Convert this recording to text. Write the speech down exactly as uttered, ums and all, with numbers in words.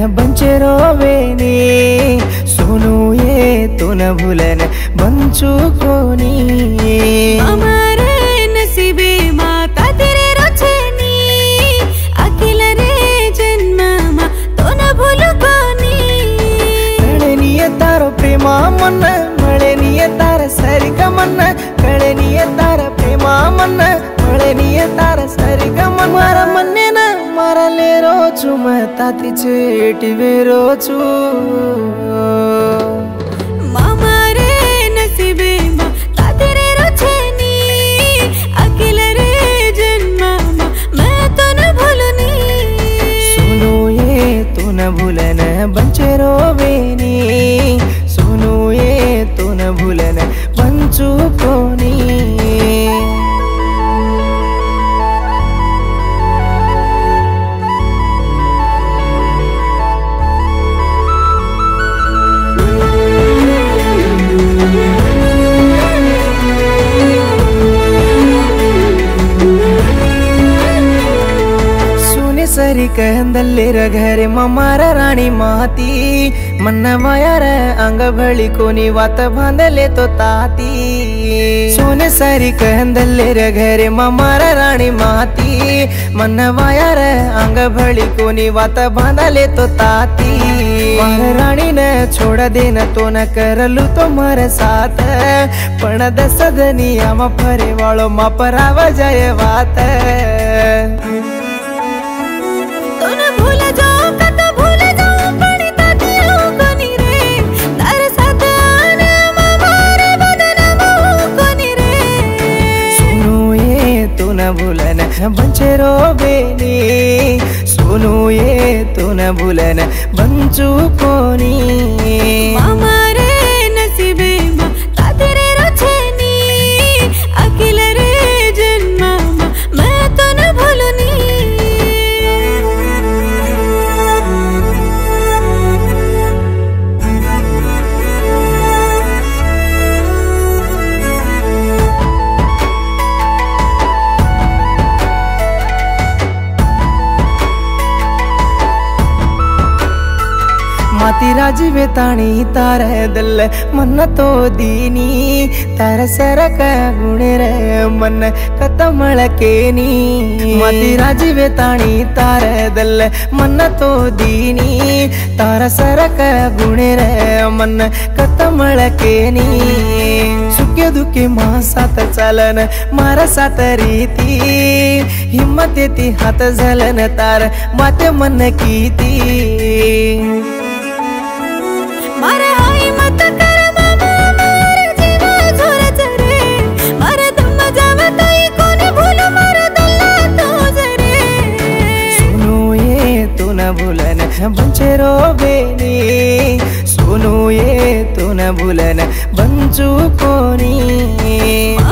बंचे रोवेनी सोनू ये तो न भूलन बंचू कोनी हमारे नसीबे माता तेरे रोचेनी अखिल रे जन्म मा तो न भूलु कोनी कळनिये तारो प्रेमा मन मळनिये तार सरिगमन कळनिये तार प्रेमा मन मळनिये तार सरिगमन मारा मन्ने ना मारा ले रोचु मता तिचे टिवे रोचु मामा रे नसीबे माता तेरे रोचेनी अखिल रे जन्म मा मैं तो न भूलनी सोनू ये तो न भूलन बंचे रोवेनी सोनू ये तो न भूलन बंचू कोनी सरी कहंदल्लिर घरे ममार राणी माती मन्नवायर अंग भळी कोनी वात बांधले तो ताती सोने सरी कहंदल्लिर घरे ममार राणी माती मन्नवायर अंग भळी कोनी वात बांधले तो ताती मार राणी ने छोड़ देना तो न करलू तो मार साथ पण दस दनिया मा फरे वाळो मा पराव जय वात भूलन बंचे रोवेनी सोनू ये तो न भूलन बंचू कोनी मामा रे नसीबे माता तेरे रोचेनी अखिल रे जन्म मा मैं तो न भूलनी माती राजीवे ताणी तार दल मन तो दीनी तार सरक गुणे रे मन कतमल केनी माती राजीवे ताणी तार दल मन तो दीनी तार सरक गुणे रे मन कतमल केनी सुखे दुखे मा साथ चालन मारा साथ रीती हिम्मत येती हात झालन तार माते मन कीती मारे आई मत कर मामा मारे जीवा झोरा चरे मारे दम जावे तई कोने भूलो मारे दल्ला तो जरे सोनू ये तो न भूलन बंचे रोवेनी सोनू ये तो न भूलन बंचू कोनी